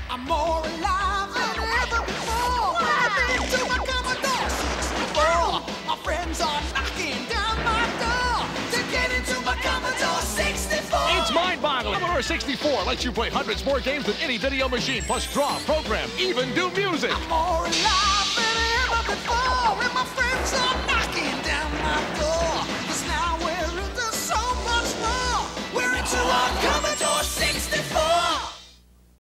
I'm more alive than ever before. I've been to my Commodore 64. My friends are knocking down my door to get into my Commodore 64. It's mind-boggling. Commodore 64 lets you play hundreds more games than any video machine, plus draw, program, even do music. I'm more alive than ever before, and my friends are